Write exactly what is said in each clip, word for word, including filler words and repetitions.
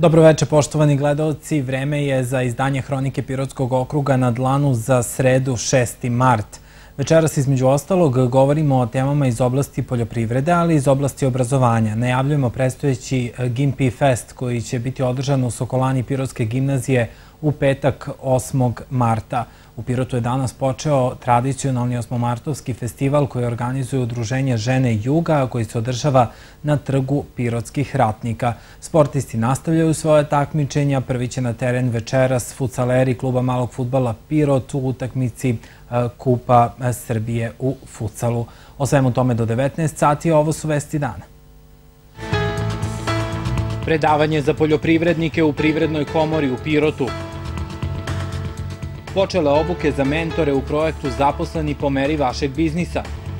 Dobroveče, poštovani gledaoci. Vreme je za izdanje Hronike Pirotskog okruga na dlanu za sredu šesti mart. Večeras, između ostalog, govorimo o temama iz oblasti poljoprivrede, ali i iz oblasti obrazovanja. Najavljujemo predstojeći Gimpi Fest koji će biti održan u Sokolani Pirotske gimnazije u petak osmog marta. U Pirotu je danas počeo tradicionalni osmomartovski festival koji organizuje Udruženje Žene Juga, koji se održava na trgu Pirotskih ratnika. Sportisti nastavljaju svoje takmičenja. Prvi će na teren večeras futsaleri kluba malog fudbala Pirot u utakmici Kupa Srbije u futsalu. O svemu tome do devetnaest sati, ovo su vesti dana. Predavanje za poljoprivrednike u Privrednoj komori u Pirotu. Počele obuke za mentore u projektu Zaposleni po meri vašeg biznisa.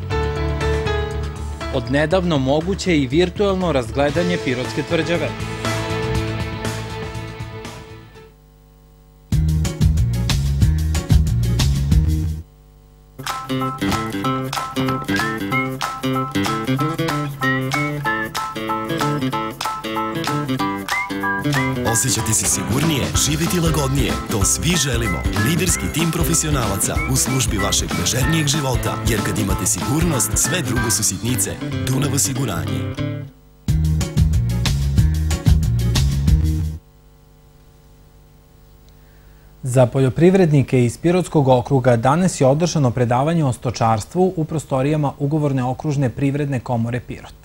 Odnedavno moguće i virtuelno razgledanje Pirotske tvrđave. Osjećati se sigurnije, živjeti lagodnije. To svi želimo. Liderski tim profesionalaca u službi vašeg ležernijeg života. Jer kad imate sigurnost, sve drugo su sitnice. Dunav osiguranje. Za poljoprivrednike iz Pirotskog okruga danas je održano predavanje o stočarstvu u prostorijama Ugovorne okružne privredne komore Pirot.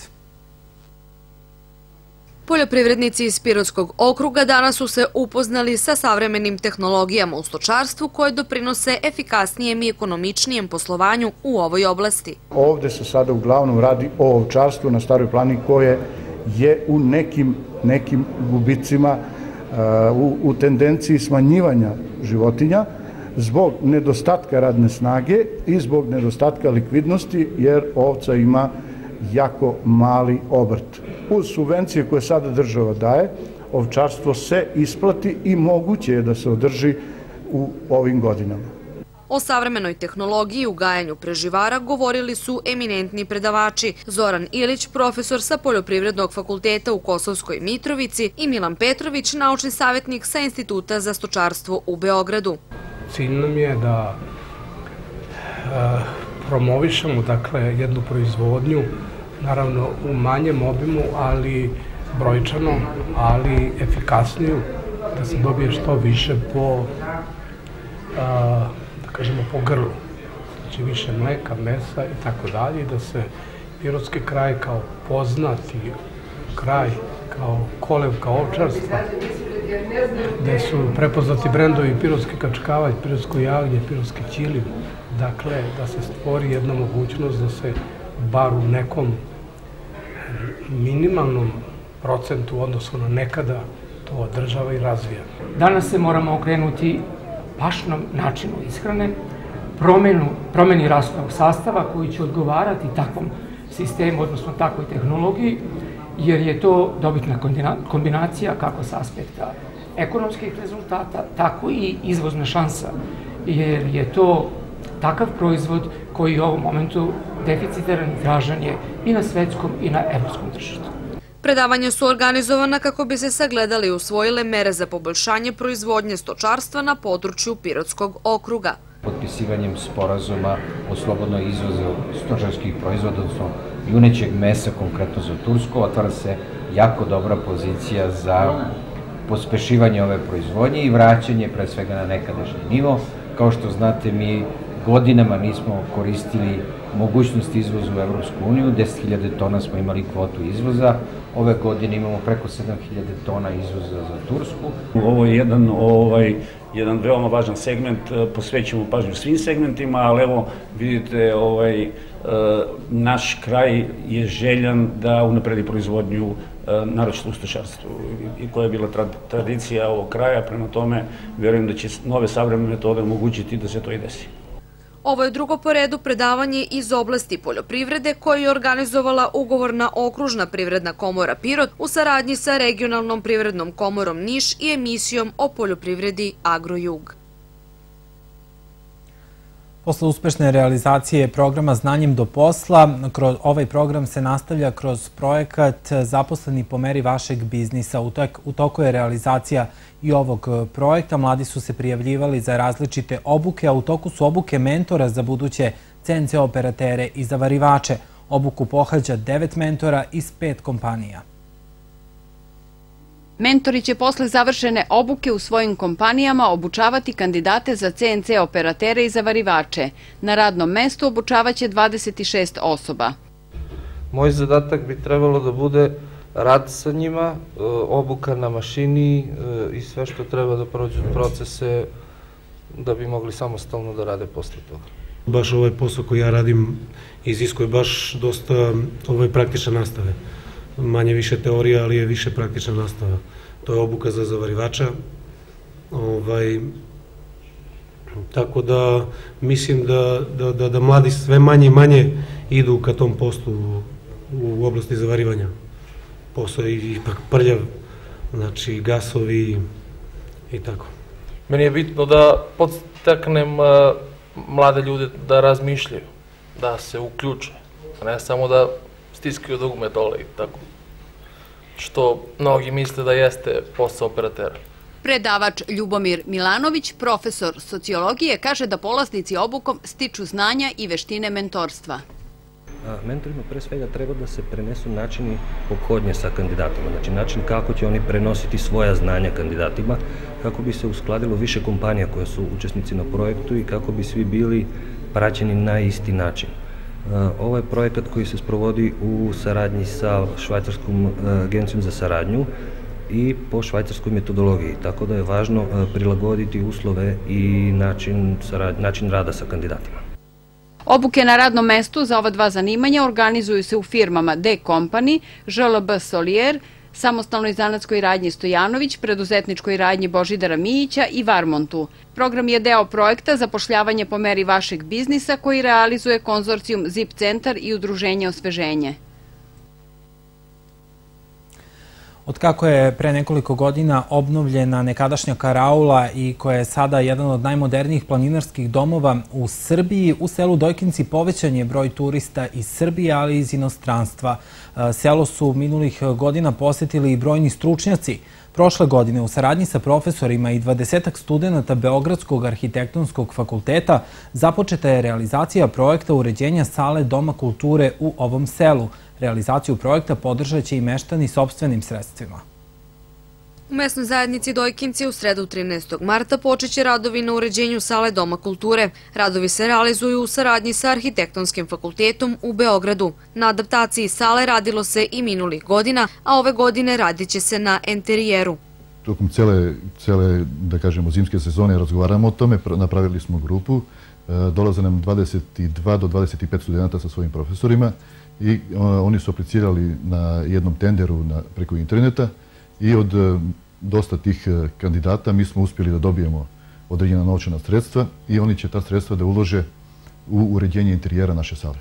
Poljoprivrednici iz Pirotskog okruga danas su se upoznali sa savremenim tehnologijama u stočarstvu koje doprinose efikasnijem i ekonomičnijem poslovanju u ovoj oblasti. Ovde se sada uglavnom radi o ovčarstvu na Staroj Planini koje je u nekim, nekim gubicima, u, u tendenciji smanjivanja životinja zbog nedostatka radne snage i zbog nedostatka likvidnosti, jer ovca ima jako mali obrt. Uz subvencije koje sada država daje, ovčarstvo se isplati i moguće je da se održi u ovim godinama. O savremenoj tehnologiji u gajanju preživara govorili su eminentni predavači Zoran Ilić, profesor sa Poljoprivrednog fakulteta u Kosovskoj Mitrovici, i Milan Petrović, naučni savjetnik sa Instituta za stočarstvo u Beogradu. Cilj nam je da e, promovišemo dakle, jednu proizvodnju, naravno u manjem obimu, ali brojčano, ali efikasniju, da se dobije što više po, a, da kažemo, po grlu. Znači više mleka, mesa i tako dalje, da se Pirotski kraj kao poznati kraj, kao kolevka ovčarstva, gde su prepoznati brendovi Pirotski kačkavalj, Pirotsko jagnje, Pirotski ćilin. Dakle, da se stvori jedna mogućnost da se bar u nekom minimalnom procentu u odnosu na nekada to održava i razvija. Danas se moramo okrenuti pašnom načinu ishrane, promenu, promeni rashodnog sastava koji će odgovarati takvom sistemu, odnosno takvoj tehnologiji, jer je to dobitna kombinacija kako sa aspekta ekonomskih rezultata, tako i izvozna šansa, jer je to takav proizvod koji u ovom momentu deficitaran i tražan je i na svetskom i na evropskom tržištu. Predavanja su organizovana kako bi se sagledali i usvojile mere za poboljšanje proizvodnje stočarstva na području Pirotskog okruga. Potpisivanjem sporazuma o slobodnoj izvozu stočarskih proizvoda, odnosno junećeg mesa, konkretno za Tursku, otvara se jako dobra pozicija za pospešivanje ove proizvodnje i vraćanje pre svega na nekadašnji nivo. Kao što znate, mi godinama nismo koristili mogućnost izvoza u Evropsku uniju, deset hiljada tona smo imali kvotu izvoza, ove godine imamo preko sedam hiljada tona izvoza za Tursku. Ovo je jedan, ovaj, jedan veoma važan segment, posvećujemo pažnju svim segmentima, ali evo vidite, ovaj, naš kraj je željan da unapredi proizvodnju, naročito u stočarstvu, i koja je bila tradicija ovog kraja, prema tome verujem da će nove savremene metode omogućiti da se to i desi. Ovo je drugo po redu predavanje iz oblasti poljoprivrede koje je organizovala Ugovorna okružna privredna komora Pirot u saradnji sa Regionalnom privrednom komorom Niš i emisijom o poljoprivredi Agrojug. Posle uspešne realizacije programa Znanjem do posla, ovaj program se nastavlja kroz projekat Zaposleni po meri vašeg biznisa. U toku je realizacija i ovog projekta. Mladi su se prijavljivali za različite obuke, a u toku su obuke mentora za buduće C N C operatere i zavarivače. Obuku pohađa devet mentora iz pet kompanija. Mentori će posle završene obuke u svojim kompanijama obučavati kandidate za C N C operatere i zavarivače. Na radnom mestu obučavaće dvadeset šest osoba. Moj zadatak bi trebalo da bude rad sa njima, obuka na mašini i sve što treba da prođu procese da bi mogli samostalno da rade posle toga. Baš ovaj posao koji ja radim iziskuje baš dosta praktične nastave. Manje više teorija, ali je više praktična nastava. To je obuka za zavarivača. Tako da mislim da mladi sve manje i manje idu ka tom poslu u oblasti zavarivanja. Posao je ipak prljav, znači gasovi i tako. Meni je bitno da podstaknem mlade ljude da razmišljaju, da se uključe, a ne samo da stiskaju dugme dole i tako, što mnogi misle da jeste posao operatera. Predavač Ljubomir Milanović, profesor sociologije, kaže da polaznici obukom stiču znanja i veštine mentorstva. Mentorima pre svega treba da se prenesu načini ophodnje sa kandidatima, znači način kako će oni prenositi svoja znanja kandidatima, kako bi se uskladilo više kompanija koje su učesnici na projektu i kako bi svi bili praćeni na isti način. Ovo je projekat koji se sprovodi u saradnji sa Švajcarskom agencijom za saradnju i po švajcarskoj metodologiji, tako da je važno prilagoditi uslove i način rada sa kandidatima. Obuke na radnom mestu za ova dva zanimanja organizuju se u firmama D Company, Ž L B Solier, Samostalnoj zanatskoj radnji Stojanović, Preduzetničkoj radnji Božidara Mijića i Varmontu. Program je deo projekta Zapošljavanje po meri vašeg biznisa koji realizuje konzorcijum Zip centar i Udruženje Osveženje. Otkako je pre nekoliko godina obnovljena nekadašnja karaula i koja je sada jedan od najmodernijih planinarskih domova u Srbiji, u selu Dojkinci povećan je broj turista iz Srbije, ali i iz inostranstva. Selo su minulih godina posetili i brojni stručnjaci. Prošle godine u saradnji sa profesorima i dvadesetak studenta Beogradskog arhitektonskog fakulteta započeta je realizacija projekta uređenja sale Doma kulture u ovom selu. Realizaciju projekta podržat će i meštani sopstvenim sredstvima. U mesnoj zajednici Dojkinci u sredu trinaestog marta počeće radovi na uređenju sale Doma kulture. Radovi se realizuju u saradnji sa Arhitektonskim fakultetom u Beogradu. Na adaptaciji sale radilo se i minulih godina, a ove godine radit će se na enterijeru. Tokom cele, da kažemo, zimske sezone razgovaramo o tome, napravili smo grupu, dolaze nam dvadeset dva do dvadeset pet studenta sa svojim profesorima i oni su aplicirali na jednom tenderu preko interneta i od dosta tih kandidata mi smo uspjeli da dobijemo određena novčana sredstva i oni će ta sredstva da ulože u uređenje interijera naše sale.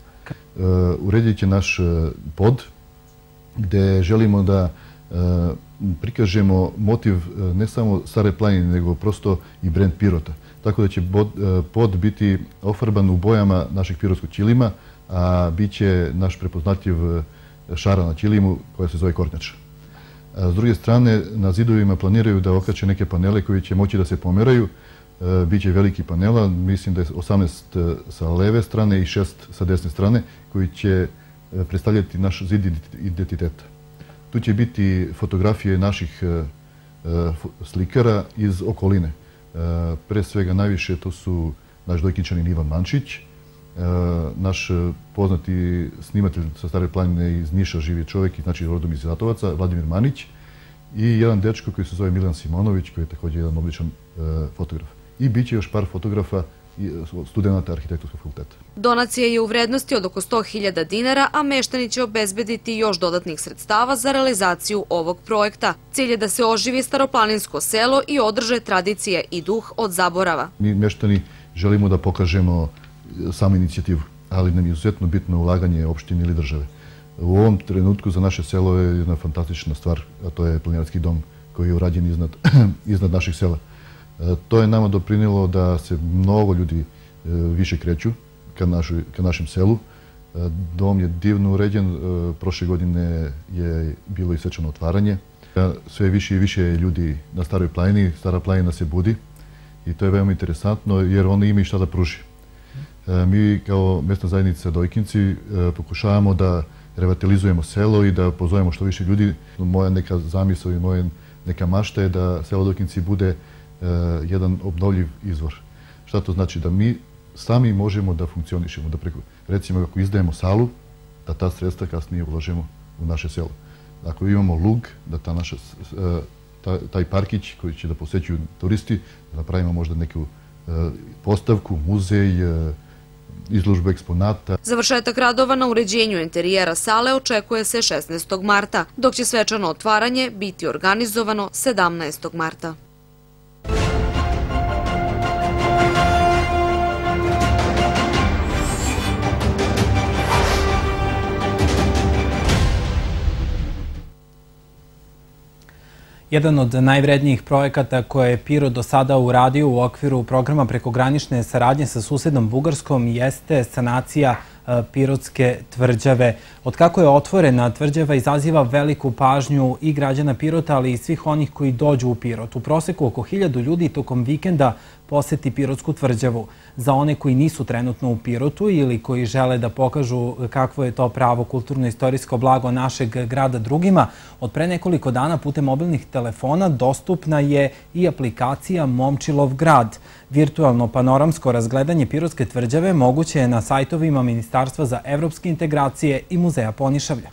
Uredit će naš pod gde želimo da prikažemo motiv ne samo Stare planine, nego prosto i brend Pirota. Tako da će pod biti ofarban u bojama našeg pirotskog ćilima, a bit će naš prepoznatljiv šara na ćilimu koja se zove Kornjača. S druge strane, na zidovima planiraju da okače neke panele koji će moći da se pomeraju. Biće veliki panela, mislim da je osamnaest sa leve strane i šest sa desne strane, koji će predstavljati naš zid identiteta. Tu će biti fotografije naših slikara iz okoline. Pre svega najviše to su naš Dojkinčanin Ivan Mančić, naš poznati snimatelj sa Stare planine iz Niša, živi čovjek, znači rodom iz Zatovaca, Vladimir Manić, i jedan dečko koji se zove Milan Simonović, koji je također jedan odličan fotograf. I bit će još par fotografa studenta Arhitektonskog fakulteta. Donacija je u vrednosti od oko sto hiljada dinara, a meštani će obezbediti još dodatnih sredstava za realizaciju ovog projekta. Cilj je da se oživi staroplaninsko selo i održe tradicije i duh od zaborava. Mi meštani želimo da pokažemo samu inicijativu, ali nam je izuzetno bitno ulaganje opštine ili države. U ovom trenutku za naše selo je jedna fantastična stvar, a to je planinarski dom koji je urađen iznad naših sela. To je nama doprinilo da se mnogo ljudi više kreću ka našem selu. Dom je divno uređen, prošle godine je bilo i svečano otvaranje. Sve više i više ljudi na Staroj planini, Stara planina se budi i to je veoma interesantno jer oni imaju šta da pruži. Mi kao mestna zajednica Dojkinci pokušavamo da revitalizujemo selo i da pozovemo što više ljudi. Moja neka zamisao i moja neka mašta je da selo Dojkinci bude jedan obnovljiv izvor. Šta to znači? Da mi sami možemo da funkcionišemo, da preko, recimo ako izdajemo salu, da ta sredstva kasnije uložimo u naše selo. Ako imamo lug, da ta naša, taj parkić koji će da posećuju turisti, da napravimo možda neku postavku, muzej, izložbu eksponata. Završetak radova na uređenju interijera sale očekuje se šesnaestog marta, dok će svečano otvaranje biti organizovano sedamnaestog marta. Jedan od najvrednijih projekata koje je Pirot do sada uradio u okviru programa prekogranične saradnje sa susednom Bugarskom jeste sanacija Pirotske tvrđave. Od kako je otvorena, tvrđava izaziva veliku pažnju i građana Pirota, ali i svih onih koji dođu u Pirot. U proseku oko hiljadu ljudi tokom vikenda poseti Pirotsku tvrđavu. Za one koji nisu trenutno u Pirotu ili koji žele da pokažu kakvo je to pravo kulturno-istorijsko blago našeg grada drugima, od pre nekoliko dana putem mobilnih telefona dostupna je i aplikacija Momčilov grad. Virtualno panoramsko razgledanje Pirotske tvrđave moguće je na sajtovima Ministarstva za evropske integracije i Muzeja Ponišavlja.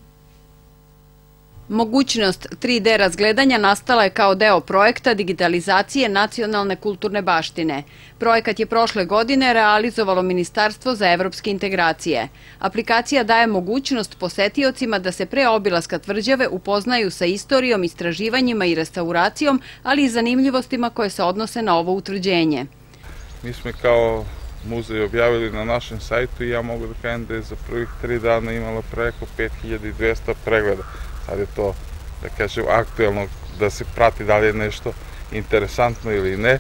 Mogućnost tri D razgledanja nastala je kao deo projekta digitalizacije nacionalne kulturne baštine. Projekat je prošle godine realizovalo Ministarstvo za evropske integracije. Aplikacija daje mogućnost posetiocima da se pre obilaska tvrđave upoznaju sa istorijom, istraživanjima i restauracijom, ali i zanimljivostima koje se odnose na ovo utvrđenje. Mi smo kao muzej objavili na našem sajtu i ja mogu da kažem da je za prvih tri dana imala preko pet hiljada dvesta pregleda. Sad je to, da kažem, aktuelno da se prati da li je nešto interesantno ili ne.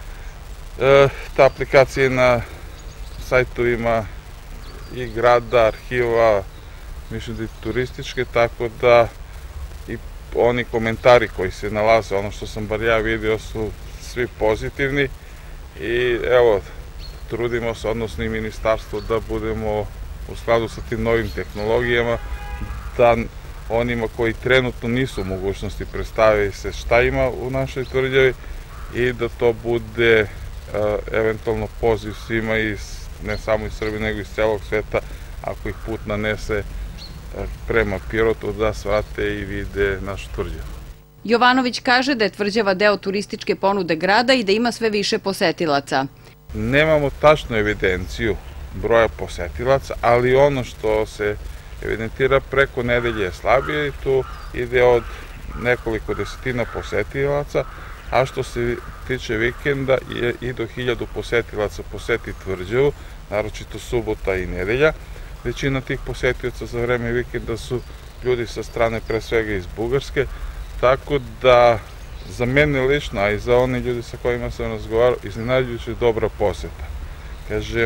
Ta aplikacija je na sajtovima i grada, arhiva, mislim da i turističke, tako da i oni komentari koji se nalaze, ono što sam bar ja vidio, su svi pozitivni i evo, trudimo se, odnosno i ministarstvo, da budemo u skladu sa tim novim tehnologijama, da onima koji trenutno nisu u mogućnosti predstaviti se šta ima u našoj tvrđavi i da to bude eventualno poziv svima, ne samo iz Srbije, nego iz celog sveta, ako ih put nanese prema Pirotu, da svrate i vide našu tvrđavu. Jovanović kaže da je tvrđava deo turističke ponude grada i da ima sve više posetilaca. Nemamo tačnu evidenciju broja posetilaca, ali ono što se evidentira preko nedelje je slabije i tu ide od nekoliko desetina posetilaca, a što se tiče vikenda i do hiljadu posetilaca poseti tvrđavu, naročito subota i nedelja. Većina tih posetilaca za vreme vikenda su ljudi sa strane, pre svega iz Bugarske, tako da za mene lično, a i za one ljudi sa kojima sam razgovarao, iznenađujuće dobra poseta. Kaže,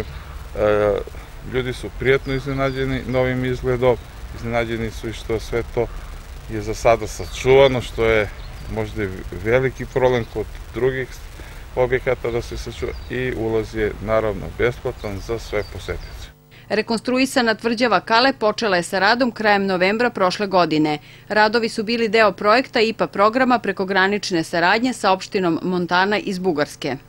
ljudi su prijatno iznenađeni novim izgledom, iznenađeni su i što sve to je za sada sačuvano, što je možda veliki problem kod drugih objekata da se sačuva i ulaz je naravno besplatan za sve posetioce. Rekonstruisana tvrđava Kale počela je sa radom krajem novembra prošle godine. Radovi su bili deo projekta I P A programa prekogranične saradnje sa opštinom Montana iz Bugarske.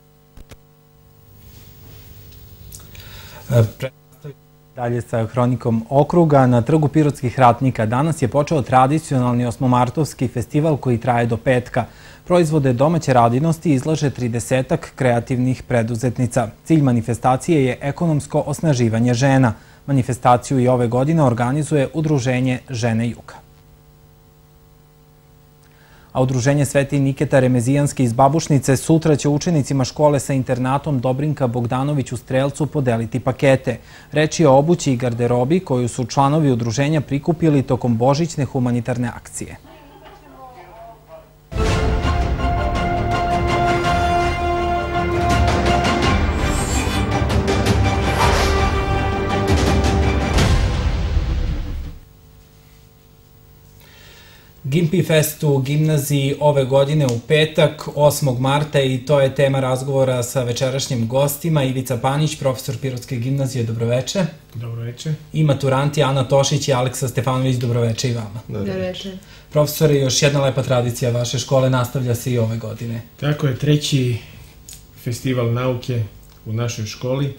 Dalje sa hronikom okruga. Na trgu Pirotskih ratnika danas je počeo tradicionalni osmomartovski festival koji traje do petka. Proizvode domaće radinosti izlaže tridesetak kreativnih preduzetnica. Cilj manifestacije je ekonomsko osnaživanje žena. Manifestaciju i ove godine organizuje Udruženje Žene Juga. A Udruženje Sveti Niketa Remezijanski iz Babušnice sutra će učenicima škole sa internatom Dobrinka Bogdanović u Strelcu podeliti pakete. Reč je o obući i garderobi koju su članovi udruženja prikupili tokom božićne humanitarne akcije. Gimpi Fest u gimnaziji ove godine u petak, osmog marta, i to je tema razgovora sa večerašnjim gostima. Ivica Panić, profesor Pirotske gimnazije, dobroveče. Dobroveče. I maturanti Ana Tošić i Aleksa Stefanović, dobroveče i vama. Dobroveče. Profesore, još jedna lepa tradicija vaše škole nastavlja se i ove godine. Tako je, treći festival nauke u našoj školi.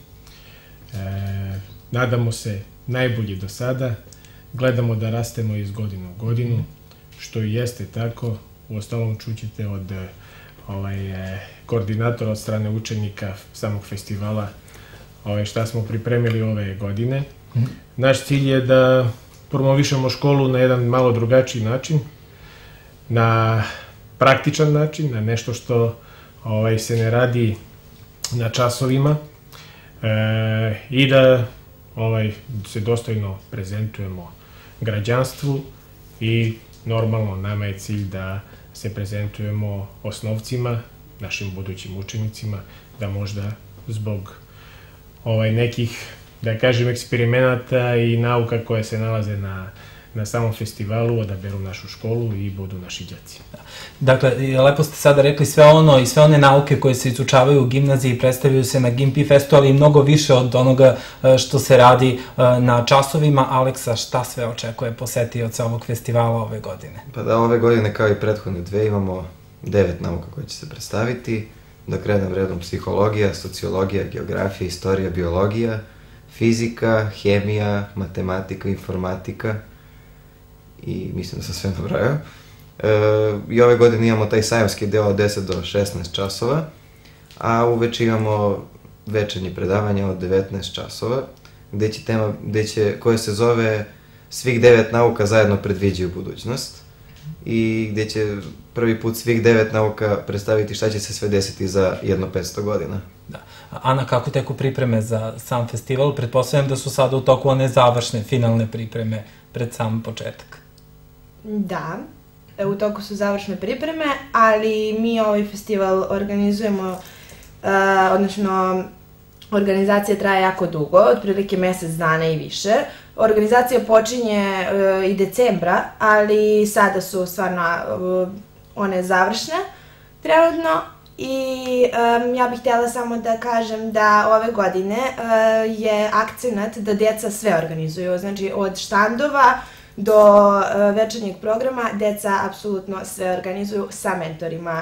Nadamo se najbolji do sada. Gledamo da rastemo iz godine u godinu, što i jeste tako. U ostalom čućete od koordinatora od strane učenika samog festivala šta smo pripremili ove godine. Naš cilj je da promovišemo školu na jedan malo drugačiji način, na praktičan način, na nešto što se ne radi na časovima i da se dostojno prezentujemo građanstvu i normalno nama je cilj da se prezentujemo osnovcima, našim budućim učenicima, da možda zbog nekih, da kažem, eksperimenata i nauka koje se nalaze na na samom festivalu odaberu našu školu i budu naši đaci. Dakle, lepo ste sada rekli sve ono i sve one nauke koje se izučavaju u gimnaziji i predstavljaju se na Gimpi Festu, ali i mnogo više od onoga što se radi na časovima. Aleksa, šta sve očekuje posetioca ovog festivala ove godine? Pa da, ove godine kao i prethodne dve imamo devet nauka koje će se predstaviti. Da krenem redom: psihologija, sociologija, geografija, istorija, biologija, fizika, hemija, matematika, informatika, i mislim da sam sve nabrojao. I ove godine imamo taj sajamski deo od deset do šesnaest časova, a uveče imamo večernje predavanje od devetnaest časova, gde će tema, gde će, koje se zove Svih devet nauka zajedno predviđaju budućnost, i gde će prvi put svih devet nauka predstaviti šta će se sve desiti za jedno petsto godina. Da. Ana, kako teku pripreme za sam festival? Pretpostavljam da su sada u toku one završne, finalne pripreme pred sam početak. Da, u toku su završne pripreme, ali mi ovaj festival organizujemo, odnosno organizacija traje jako dugo, otprilike mesec dana i više. Organizacija počinje i decembra, ali sada su stvarno one završne trenutno, i ja bih htjela samo da kažem da ove godine je akcenat da deca sve organizuju, znači od štandova do večernjeg programa, deca apsolutno sve organizuju sa mentorima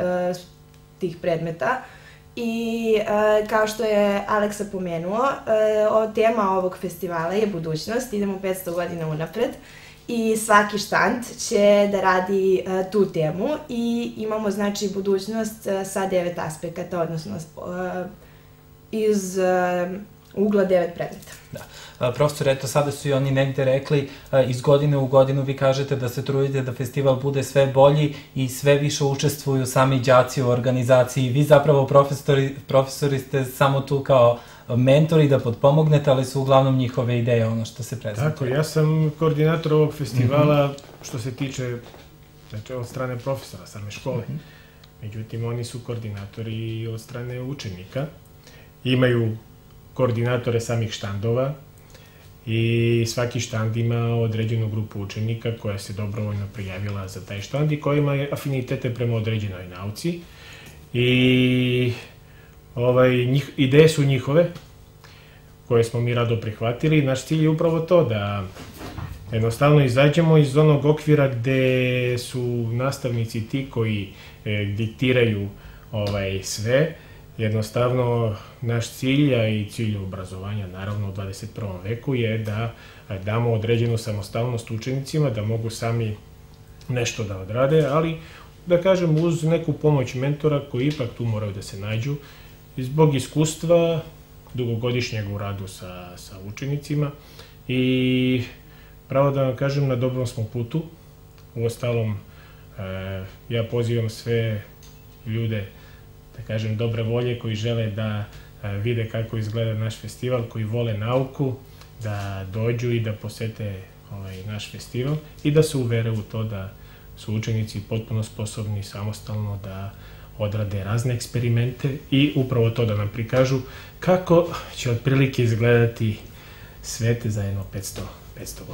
tih predmeta. I kao što je Aleksa pomenuo, tema ovog festivala je budućnost, idemo petsto godina unapred i svaki štand će da radi tu temu i imamo znači budućnost sa devet aspekata, odnosno iz ugla devet predmeta. Da. Profesor, eto, sada su i oni negde rekli, iz godine u godinu vi kažete da se trudite da festival bude sve bolji i sve više učestvuju sami đaci u organizaciji. Vi zapravo profesori ste samo tu kao mentori da potpomognete, ali su uglavnom njihove ideje ono što se prezentuje. Tako, ja sam koordinator ovog festivala što se tiče, znači, od strane profesora same škole. Međutim, oni su koordinatori od strane učenika. Imaju koordinatore samih štandova i svaki štand ima određenu grupu učenika koja se dobrovoljno prijavila za taj štand i koja ima afinitete prema određenoj nauci. I ideje su njihove, koje smo mi rado prihvatili. Naš cilj je upravo to, da jednostavno izađemo iz onog okvira gde su nastavnici ti koji diktiraju sve. Jednostavno, naš cilj, a i cilj obrazovanja, naravno, u dvadeset prvom veku je da damo određenu samostalnost učenicima, da mogu sami nešto da odrade, ali, da kažem, uz neku pomoć mentora koji ipak tu moraju da se nađu, zbog iskustva dugogodišnjeg u radu sa učenicima. I pravo da vam kažem, na dobrom smo putu. Uostalom, ja pozivam sve ljude, da kažem, dobre volje, koji žele da vide kako izgleda naš festival, koji vole nauku, da dođu i da posete naš festival i da se uvere u to da su učenici potpuno sposobni samostalno da odrade razne eksperimente i upravo to da nam prikažu kako će otprilike izgledati svet za jedno petsto godina.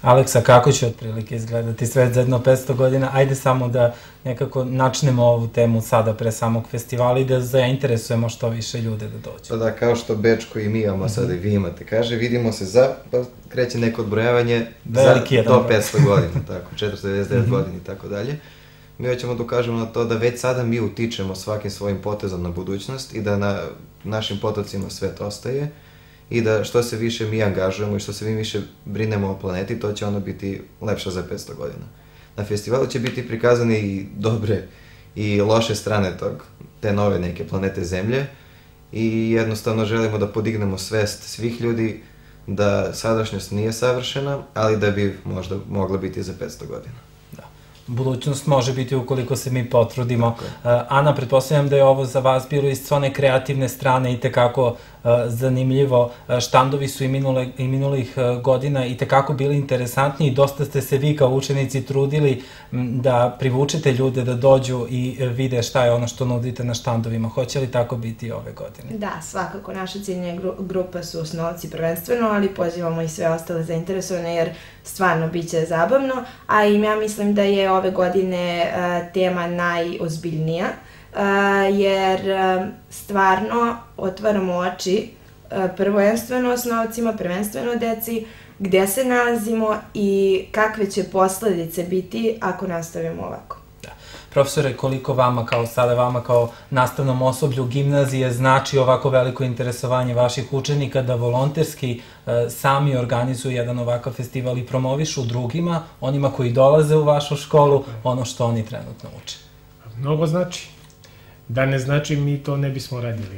Aleksa, kako će otprilike izgledati svet za jedno petsto godina? Ajde samo da nekako načnemo ovu temu sada pre samog festivala i da zainteresujemo što više ljude da dođu. Pa da, kao što Bečko i mi imamo sada i vi imate, kaže, vidimo se za, pa kreće neko odbrojavanje za do petsto godina, tako, četiristo devedeset devet godina i tako dalje. Mi hoćemo da ukažemo na to da već sada mi utičemo svakim svojim potezom na budućnost i da na našim potocima svet ostaje i da što se više mi angažujemo i što se mi više brinemo o planeti, to će ono biti lepše za petsto godina. Na festivalu će biti prikazane i dobre i loše strane tog, te nove neke planete Zemlje i jednostavno želimo da podignemo svest svih ljudi da sadašnjost nije savršena, ali da bi možda mogla biti za petsto godina. Budućnost može biti ukoliko se mi potrudimo. Ana, pretpostavljam da je ovo za vas bilo iz one kreativne strane i tekako zanimljivo. Štandovi su i minulih godina i tekako bili interesantni i dosta ste se vi kao učenici trudili da privučete ljude da dođu i vide šta je ono što nudite na štandovima. Hoće li tako biti ove godine? Da, svakako. Naša ciljna grupa su osnovci prvenstveno, ali pozivamo i sve ostale zainteresovane jer stvarno bit će zabavno, a i ja mislim da je ove godine tema najozbiljnija, jer stvarno otvaramo oči prvenstveno osnovcima, prvenstveno deci, gde se nalazimo i kakve će posledice biti ako nastavimo ovako. Profesore, koliko vama, kao sada vama kao nastavnom osoblju gimnazije, znači ovako veliko interesovanje vaših učenika da volonterski sami organizuju jedan ovakav festival i promovišu drugima, onima koji dolaze u vašu školu, ono što oni trenutno uče? Mnogo znači. Da ne znači, mi to ne bismo radili.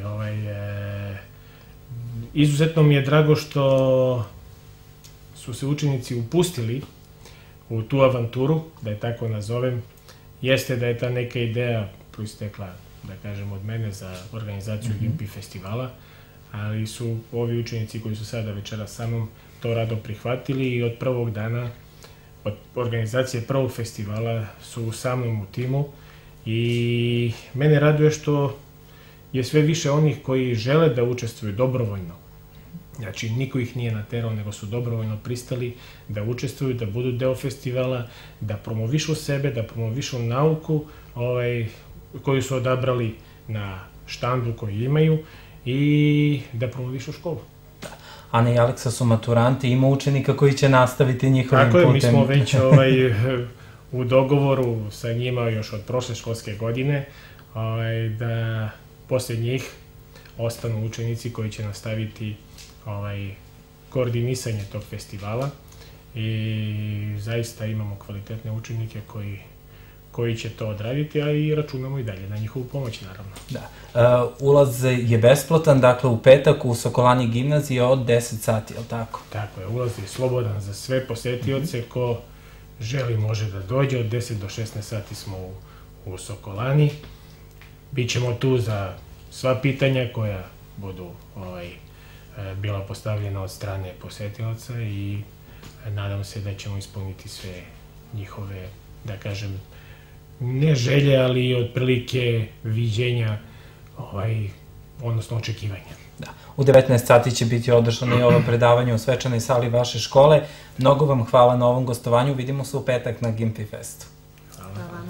Izuzetno mi je drago što su se učenici upustili u tu avanturu, da je tako nazovem. Jeste da je ta neka ideja proistekla, da kažem, od mene za organizaciju Gimpi festivala, ali su ovi učenici koji su sada večera sa mnom to rado prihvatili i od prvog dana, od organizacije prvog festivala su sa mnom u timu i mene raduje što je sve više onih koji žele da učestvuju dobrovoljno. Znači, niko ih nije naterao, nego su dobrovoljno pristali da učestvuju, da budu deo festivala, da promovišu sebe, da promovišu nauku koju su odabrali na štandu koji imaju i da promovišu školu. Ana i Aleksa su maturanti, ima učenika koji će nastaviti njihovim putem. Tako je, mi smo već u dogovoru sa njima još od prošle školske godine da posle njih ostanu učenici koji će nastaviti koordinisanje tog festivala i zaista imamo kvalitetne učenike koji će to odraditi, a i računamo i dalje na njihovu pomoć, naravno. Da. Ulaz je besplatan, dakle u petak u Sokolani gimnazije od deset sati, je li tako? Tako je, ulaz je slobodan za sve posetioce, ko želi može da dođe, od deset do šesnaest sati smo u Sokolani. Bićemo tu za sva pitanja koja budu bila postavljena od strane posetilaca i nadam se da ćemo ispuniti sve njihove, da kažem, ne želje, ali otprilike viđenja, odnosno očekivanja. U devetnaest sati će biti održano i ovo predavanje u svečanoj sali vaše škole. Mnogo vam hvala na ovom gostovanju. Vidimo se u petak na Gimpi festu. Hvala.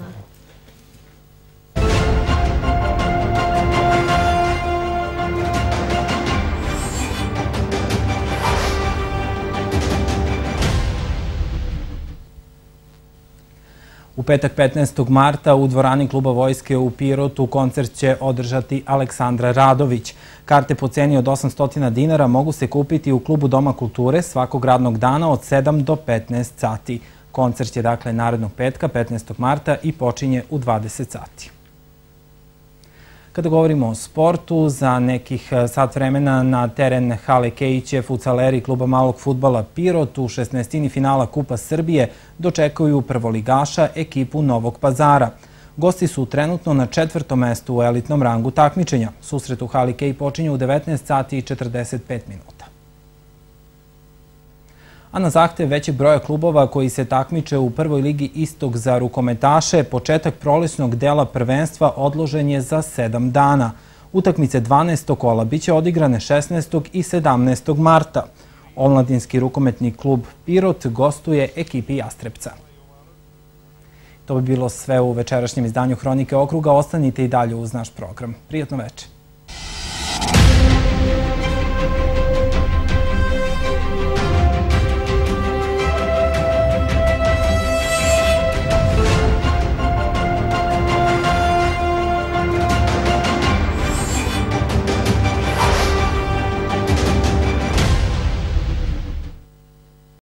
U petak petnaestog marta u dvorani Kluba Vojske u Pirotu koncert će održati Aleksandra Radović. Karte po ceni od osamsto dinara mogu se kupiti u Klubu Doma kulture svakog radnog dana od sedam do petnaest sati. Koncert je dakle narednog petka petnaestog marta i počinje u dvadeset sati. Kada govorimo o sportu, za nekih sat vremena na teren Hale Kejiće futsaleri Kluba malog fudbala Pirot u šesnaestini finala Kupa Srbije dočekuju prvoligaša ekipu Novog Pazara. Gosti su trenutno na četvrtom mestu u elitnom rangu takmičenja. Susret u Hali Kej počinje u devetnaest sati i četrdeset pet minuta. A na zahtev većeg broja klubova koji se takmiče u prvoj ligi Istok za rukometaše, početak prolećnog dela prvenstva odložen je za sedam dana. Utakmice dvanaestog kola biće odigrane šesnaestog i sedamnaestog marta. Omladinski rukometni klub Pirot gostuje ekipi Jastrebca. To bi bilo sve u večerašnjem izdanju Hronike okruga. Ostanite i dalje uz naš program. Prijatno večer.